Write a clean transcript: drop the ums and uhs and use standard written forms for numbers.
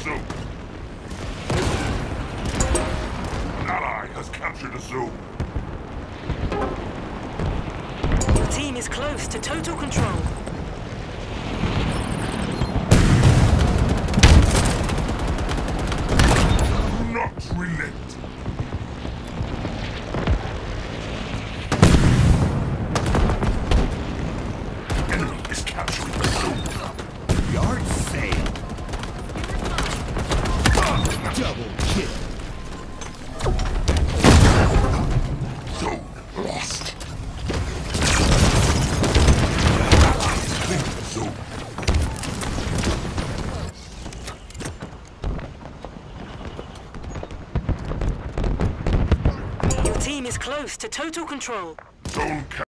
zone. An ally has captured a zone. Your team is close to total control. Do not relent. Enemy is capturing the zone. Yard sale. Double kill. Zone lost. Clear the zone. Your team is close to total control. Zone